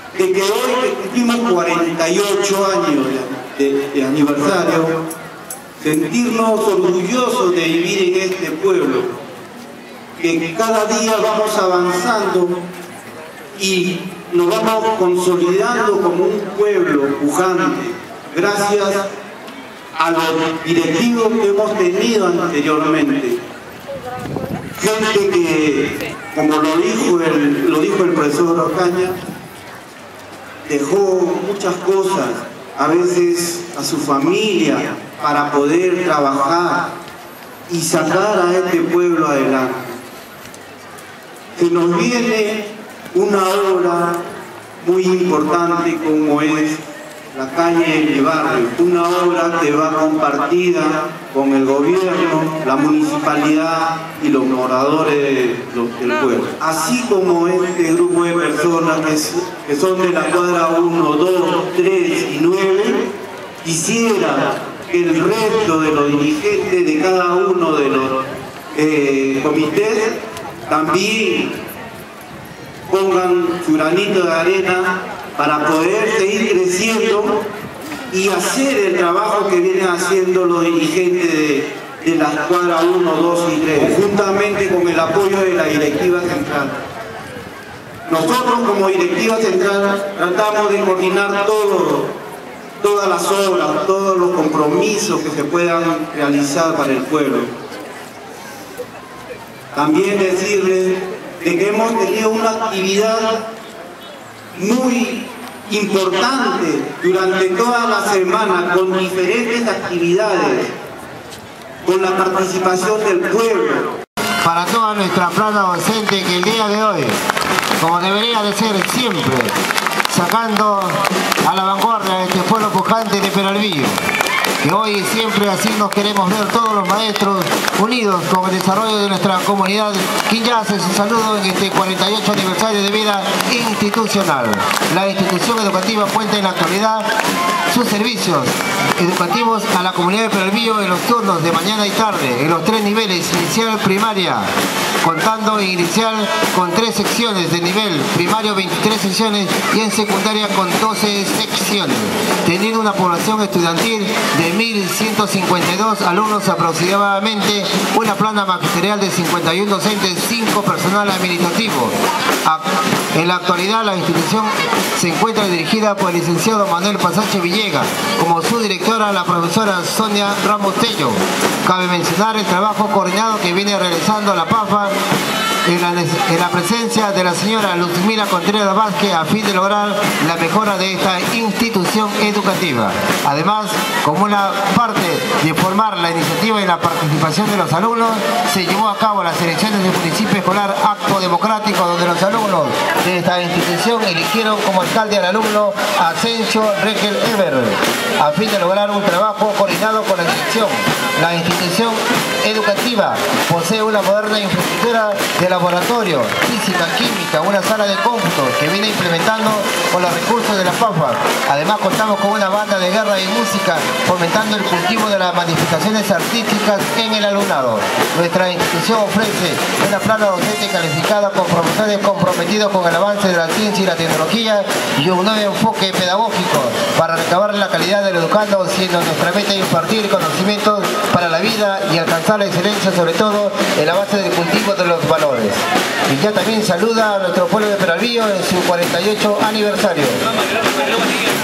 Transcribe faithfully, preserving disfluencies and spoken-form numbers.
de que hoy que cumplimos cuarenta y ocho años de, de, de aniversario, sentirnos orgullosos de vivir en este pueblo, que cada día vamos avanzando y nos vamos consolidando como un pueblo pujante, gracias a los directivos que hemos tenido anteriormente. Gente que, como lo dijo el, lo dijo el profesor Ocaña, dejó muchas cosas, a veces a su familia, para poder trabajar y sacar a este pueblo adelante. Se nos viene una obra muy importante como es la calle de barrio, una obra que va compartida con el gobierno, la municipalidad y los moradores del pueblo. Así como este grupo de personas que son de la cuadra uno, dos, tres y nueve, quisiera que el resto de los dirigentes de cada uno de los eh, comités también pongan su granito de arena para poder seguir creciendo y hacer el trabajo que vienen haciendo los dirigentes de, de las cuadras uno, dos y tres, juntamente con el apoyo de la directiva central. Nosotros como directiva central tratamos de coordinar todo, todas las obras, todos los compromisos que se puedan realizar para el pueblo. También decirles de que hemos tenido una actividad muy importante durante toda la semana, con diferentes actividades, con la participación del pueblo. Para toda nuestra plana docente que el día de hoy, como debería de ser siempre, sacando a la vanguardia de este pueblo pujante de Peralvillo, que hoy y siempre así nos queremos ver todos los maestros unidos con el desarrollo de nuestra comunidad, quien ya hace su saludo en este cuarenta y ocho aniversario de vida institucional. La institución educativa cuenta en la actualidad sus servicios educativos a la comunidad de Peralvillo en los turnos de mañana y tarde, en los tres niveles, inicial, primaria, contando en inicial con tres secciones de nivel, primario veintitrés secciones y en secundaria con doce secciones, teniendo una población estudiantil de mil ciento cincuenta y dos alumnos aproximadamente, una plana magisterial de cincuenta y uno docentes, cinco personal administrativo. En la actualidad la institución se encuentra dirigida por el licenciado Manuel Pasache Villegas, como su directora la profesora Sonia Ramos Tello. Cabe mencionar el trabajo coordinado que viene realizando la P A F A en la, en la presencia de la señora Luzmila Contreras Vázquez a fin de lograr la mejora de esta institución educativa. Además, como una parte de formar la iniciativa y la participación de los alumnos, se llevó a cabo las elecciones del municipio escolar, acto democrático donde los alumnos de esta institución eligieron como alcalde al alumno Asensio Regel Ever, a fin de lograr un trabajo coordinado con la dirección. La institución educativa posee una moderna infraestructura de laboratorio, física, química, una sala de cómputo que viene implementando con los recursos de la P A F A. Además contamos con una banda de guerra y música, fomentando el cultivo de las manifestaciones artísticas en el alumnado. Nuestra institución ofrece una plana docente calificada con profesores comprometidos con el avance de la ciencia y la tecnología y un nuevo enfoque pedagógico para recabar la calidad del educando, siendo nuestra meta impartir conocimientos para la vida y alcanzar la excelencia, sobre todo en la base del cultivo de los valores. Y ya también saluda a nuestro pueblo de Peralvillo en su cuarenta y ocho aniversario.